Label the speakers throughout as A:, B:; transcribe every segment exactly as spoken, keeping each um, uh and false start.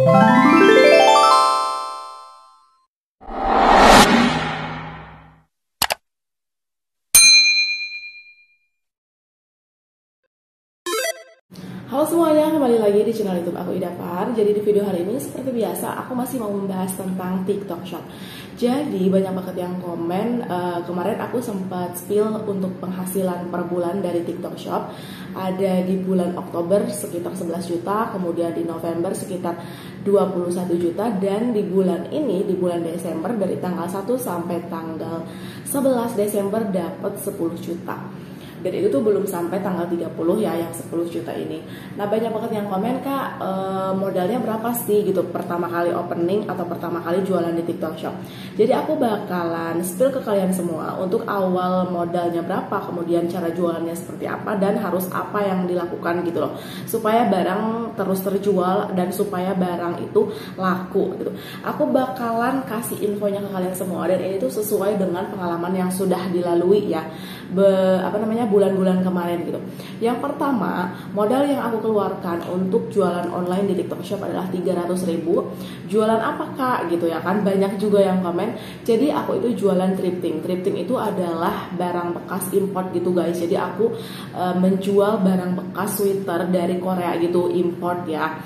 A: Halo semuanya, kembali lagi di channel YouTube aku Ida Far. Jadi di video hari ini seperti biasa aku masih mau membahas tentang TikTok Shop. Jadi banyak banget yang komen, uh, kemarin aku sempat spill untuk penghasilan per bulan dari TikTok Shop. Ada di bulan Oktober sekitar sebelas juta, kemudian di November sekitar dua puluh satu juta, dan di bulan ini, di bulan Desember dari tanggal satu sampai tanggal sebelas Desember dapat sepuluh juta. Dan itu tuh belum sampai tanggal tiga puluh ya, yang sepuluh juta ini. Nah banyak banget yang komen, Kak, e, modalnya berapa sih gitu pertama kali opening atau pertama kali jualan di TikTok Shop. Jadi aku bakalan spill ke kalian semua untuk awal modalnya berapa, kemudian cara jualannya seperti apa, dan harus apa yang dilakukan gitu loh, supaya barang terus terjual dan supaya barang itu laku gitu. Aku bakalan kasih infonya ke kalian semua, dan ini tuh sesuai dengan pengalaman yang sudah dilalui ya, Be, apa namanya bulan-bulan kemarin gitu. Yang pertama, modal yang aku keluarkan untuk jualan online di TikTok Shop adalah tiga ratus ribu. Jualan apa, Kak? Gitu ya kan, banyak juga yang komen. Jadi aku itu jualan thrifting. Thrifting itu adalah barang bekas import gitu guys. Jadi aku e, menjual barang bekas sweater dari Korea gitu, import ya.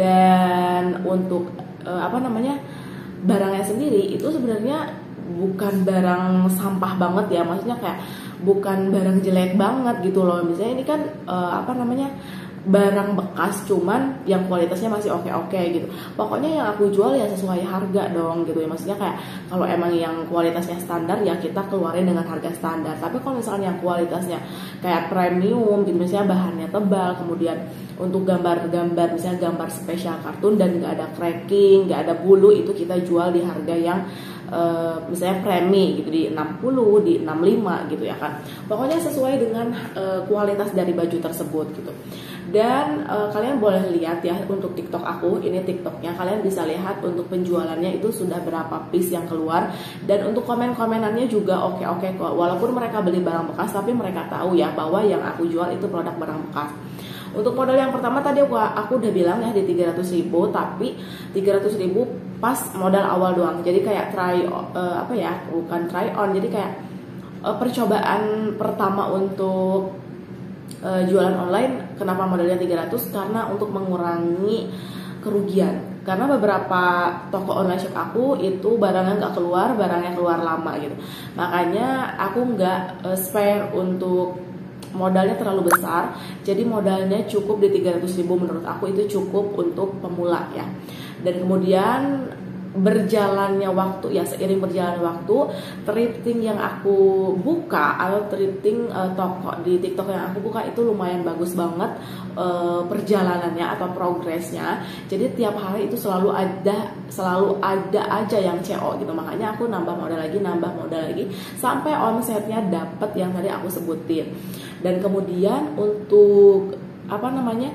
A: Dan untuk e, apa namanya barangnya sendiri itu sebenarnya bukan barang sampah banget ya, maksudnya kayak bukan barang jelek banget gitu loh. Misalnya ini kan uh, apa namanya barang bekas, cuman yang kualitasnya masih oke-oke gitu. Pokoknya yang aku jual ya sesuai harga dong gitu ya. Maksudnya kayak kalau emang yang kualitasnya standar ya kita keluarin dengan harga standar. Tapi kalau misalnya yang kualitasnya kayak premium gitu, misalnya bahannya tebal, kemudian untuk gambar-gambar misalnya gambar spesial kartun dan nggak ada cracking, nggak ada bulu, itu kita jual di harga yang Uh, misalnya premi gitu di enam puluh, di enam puluh lima gitu ya kan. Pokoknya sesuai dengan uh, kualitas dari baju tersebut gitu. Dan uh, kalian boleh lihat ya untuk TikTok aku, ini TikToknya, kalian bisa lihat untuk penjualannya itu sudah berapa piece yang keluar. Dan untuk komen-komenannya juga oke-oke kok. Walaupun mereka beli barang bekas, tapi mereka tahu ya bahwa yang aku jual itu produk barang bekas. Untuk modal yang pertama tadi aku, aku udah bilang ya di tiga ratus ribu, tapi tiga ratus ribu pas modal awal doang. Jadi kayak try uh, apa ya, bukan try on, jadi kayak uh, percobaan pertama untuk uh, jualan online. Kenapa modalnya tiga ratus? Karena untuk mengurangi kerugian. Karena beberapa toko online shop aku itu barangnya nggak keluar, barangnya keluar lama gitu. Makanya aku nggak uh, spare untuk modalnya terlalu besar. Jadi modalnya cukup di tiga ratus ribu, menurut aku itu cukup untuk pemula ya. Dan kemudian berjalannya waktu ya, seiring berjalannya waktu, thrifting yang aku buka atau thrifting uh, toko di TikTok yang aku buka itu lumayan bagus banget uh, perjalanannya atau progresnya. Jadi tiap hari itu selalu ada selalu ada aja yang C O gitu. Makanya aku nambah modal lagi, nambah modal lagi sampai omsetnya dapet yang tadi aku sebutin. Dan kemudian untuk apa namanya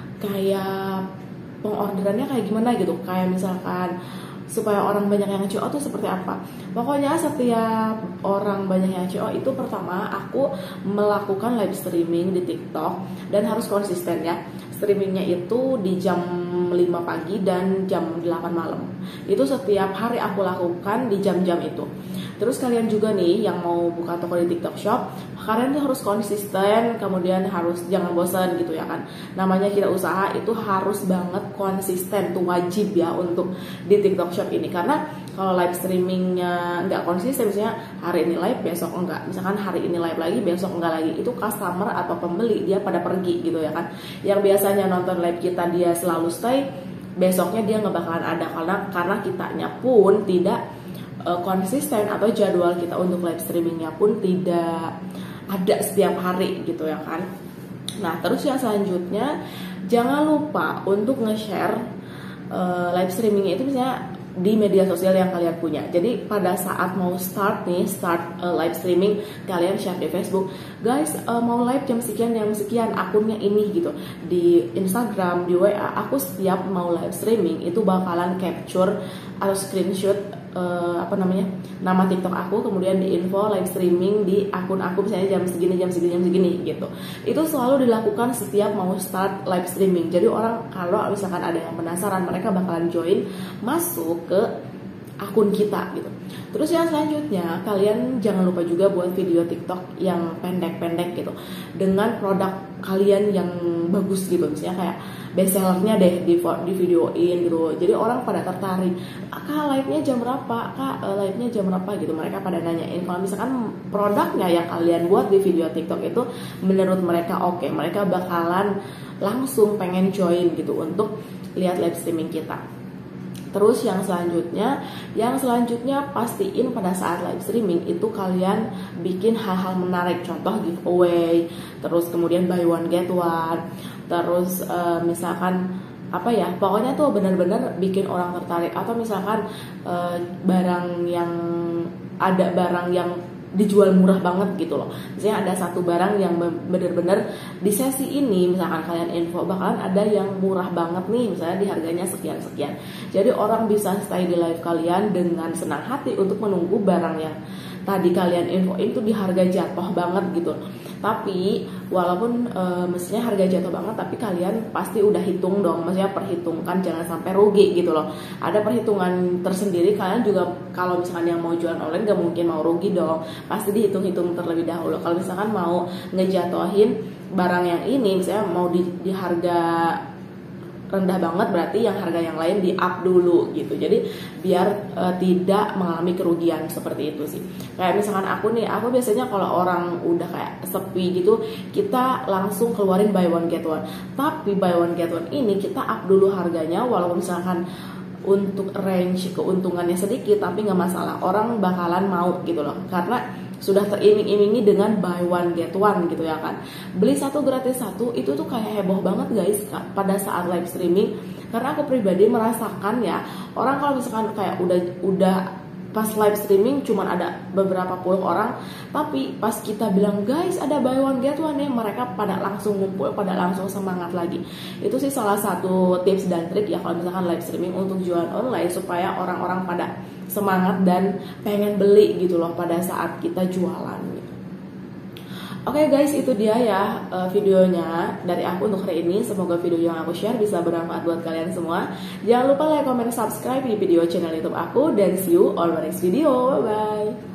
A: kayak pengorderannya kayak gimana gitu, kayak misalkan supaya orang banyak yang C O tuh seperti apa. Pokoknya setiap orang banyak yang C O itu pertama aku melakukan live streaming di TikTok, dan harus konsisten ya. Streamingnya itu di jam lima pagi dan jam delapan malam. Itu setiap hari aku lakukan di jam-jam itu. Terus kalian juga nih yang mau buka toko di TikTok Shop, kalian tuh harus konsisten, kemudian harus jangan bosan gitu ya kan. Namanya kita usaha itu harus banget konsisten, tuh wajib ya untuk di TikTok Shop ini. Karena kalau live streamingnya nggak konsisten, misalnya hari ini live besok enggak, misalkan hari ini live lagi besok enggak lagi, itu customer atau pembeli dia pada pergi gitu ya kan. Yang biasanya nonton live kita dia selalu stay, besoknya dia nggak bakalan ada, karena karena kitanya pun tidak uh, konsisten, atau jadwal kita untuk live streamingnya pun tidak ada setiap hari gitu ya kan. Nah terus yang selanjutnya, jangan lupa untuk nge-share uh, live streamingnya itu misalnya di media sosial yang kalian punya. Jadi pada saat mau start nih, start uh, live streaming, kalian share di Facebook, guys uh, mau live jam sekian, jam sekian, akunnya ini gitu. Di Instagram, di W A, aku setiap mau live streaming itu bakalan capture atau screenshot uh, apa namanya nama TikTok aku, kemudian di info live streaming di akun aku misalnya jam segini jam segini jam segini gitu. Itu selalu dilakukan setiap mau start live streaming. Jadi orang kalau misalkan ada yang penasaran, mereka bakalan join masuk ke akun kita gitu. Terus yang selanjutnya, kalian jangan lupa juga buat video TikTok yang pendek-pendek gitu dengan produk kalian yang bagus gitu, misalnya kayak best sellernya deh di, di videoin gitu. Jadi orang pada tertarik, kak live-nya jam berapa, kak live-nya jam berapa gitu. Mereka pada nanyain. Kalau misalkan produknya yang kalian buat di video TikTok itu menurut mereka oke, okay, mereka bakalan langsung pengen join gitu untuk lihat live streaming kita. Terus yang selanjutnya, yang selanjutnya pastiin pada saat live streaming itu kalian bikin hal-hal menarik, contoh giveaway, terus kemudian buy one get one, terus uh, misalkan apa ya, pokoknya tuh benar-benar bikin orang tertarik. Atau misalkan uh, barang yang ada barang yang dijual murah banget gitu loh. Misalnya ada satu barang yang bener-bener di sesi ini, misalkan kalian info bakalan ada yang murah banget nih, misalnya di harganya sekian-sekian. Jadi orang bisa stay di live kalian dengan senang hati untuk menunggu barang yang tadi kalian infoin itu di harga jatuh banget gitu. Tapi walaupun e, mestinya harga jatuh banget, tapi kalian pasti udah hitung dong, maksudnya perhitungkan jangan sampai rugi gitu loh. Ada perhitungan tersendiri, kalian juga kalau misalkan yang mau jualan online gak mungkin mau rugi dong, pasti dihitung-hitung terlebih dahulu. Kalau misalkan mau ngejatuhin barang yang ini, misalnya mau di, di harga rendah banget, berarti yang harga yang lain di up dulu gitu. Jadi biar e, tidak mengalami kerugian seperti itu sih. Kayak misalkan aku nih, aku biasanya kalau orang udah kayak sepi gitu, kita langsung keluarin buy one get one. Tapi buy one get one ini kita up dulu harganya, walaupun misalkan untuk range keuntungannya sedikit, tapi nggak masalah, orang bakalan mau gitu loh, karena sudah teriming-imingi dengan buy one get one gitu ya kan. Beli satu gratis satu itu tuh kayak heboh banget guys pada saat live streaming. Karena aku pribadi merasakan ya, orang kalau misalkan kayak udah udah pas live streaming cuman ada beberapa puluh orang, tapi pas kita bilang guys ada buy one get one nih, mereka pada langsung ngumpul, pada langsung semangat lagi. Itu sih salah satu tips dan trik ya kalau misalkan live streaming untuk jualan online, supaya orang-orang pada semangat dan pengen beli gitu loh pada saat kita jualan gitu. Oke okay guys, itu dia ya uh, videonya dari aku untuk hari ini. Semoga video yang aku share bisa bermanfaat buat kalian semua. Jangan lupa like, comment, subscribe di video channel YouTube aku, dan see you on my next video. Bye bye.